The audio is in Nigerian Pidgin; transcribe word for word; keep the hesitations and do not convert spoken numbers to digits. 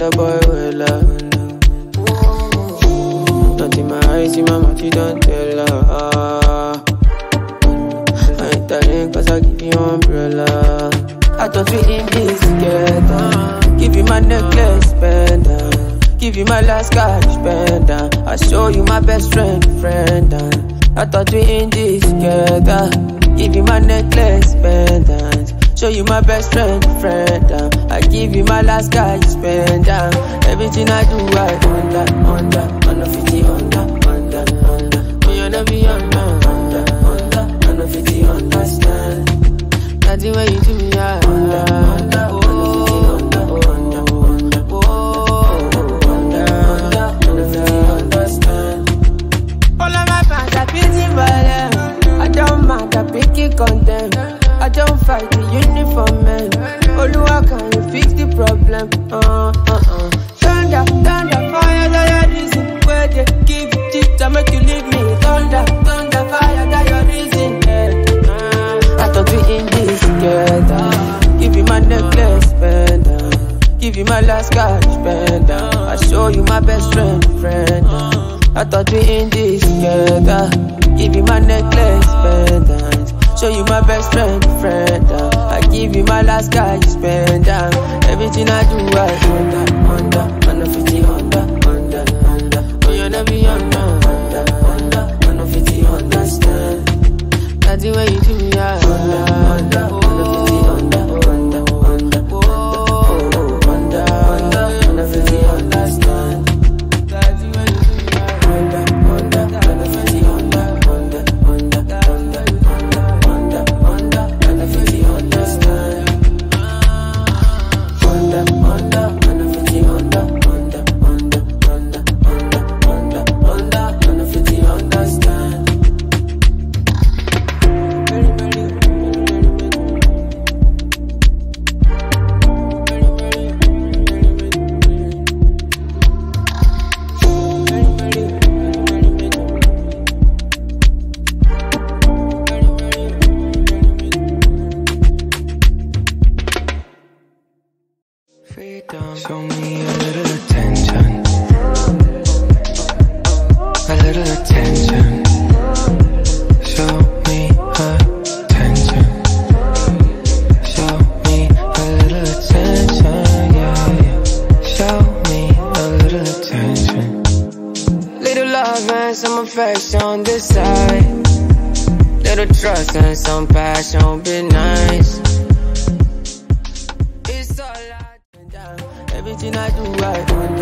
a boy well up. Not in my eyes, in my mouth, you don't tell her. I ain't telling cause I give you umbrella. I thought we in this together. Give you my necklace, pendant. Give you my last cash, pendant. I show you my best friend, friend. I thought we in this together. Give you my necklace, pendant. Show you my best friend, friend. I give you my last cash, pendant. Everything I do, I under, under, under fifty, under, under, under. Me on every under, under, under, under fifty, understand. Nothing when you do me, I under, under, oh, under, under, under, oh, under, under, under fifty, understand. All of my fans are busy violent. I don't mind, I pick it, condemn. I don't fight the uniform man. Oluwa, can you fix the problem? Uh, uh, uh. Thunder, thunder, fire, that your reason. Where they give you tips, I make you leave me. Thunder, thunder, fire, that your reason. Yeah. Uh, I thought we in this together. Give you my necklace, pendant. Give you my last cash, pendant. I show you my best friend, friend. I thought we in this together. Give you my necklace, pendant. Show you my best friend, friend. I give you my last guy, you spend down. Everything I do, I under, under, under fifty, under, under, under. Oh, you never under, under, under, under fifty, understand. Nothing when you do me, I under, under, under fifty, under, under, under, oh, under, under, under fifty, understand. Nothing when you do me, I under, under, under fifty, under, under, under, under. Show me a little attention, a little attention. Show me attention, show me a little attention, yeah, yeah. Show me a little attention. Little love and some affection on this side. Little trust and some passion, be nice. It's all I Everything I do, I